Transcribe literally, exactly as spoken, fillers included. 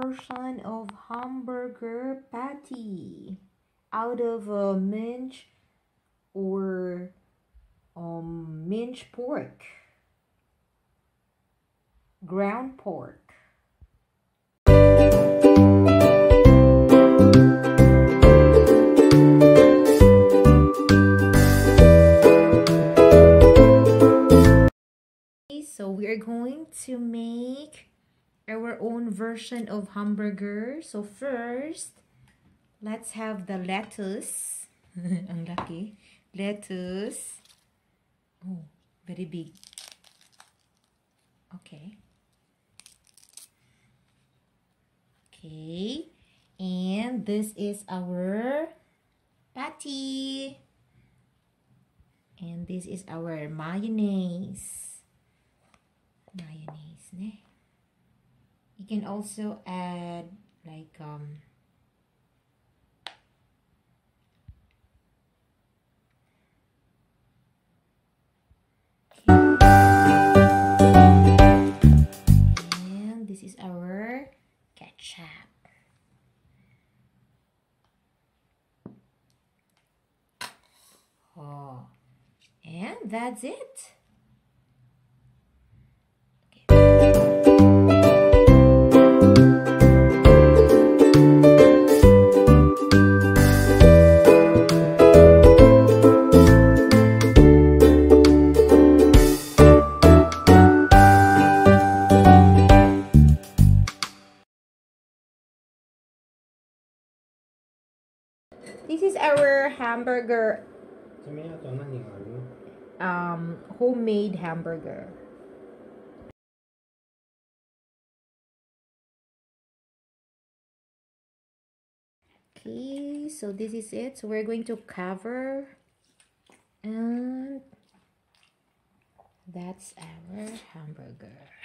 version of hamburger patty out of uh, mince or um, mince pork, ground pork. So we're going to make our own version of hamburger. So first, let's have the lettuce. Ang laki. Lettuce. Oh, very big. Okay. Okay. And this is our patty. And this is our mayonnaise. Mayonnaise, ne? You can also add like um and this is our ketchup. Oh, and that's it. This is our hamburger, um, homemade hamburger. Okay, so this is it. So we're going to cover, and that's our hamburger.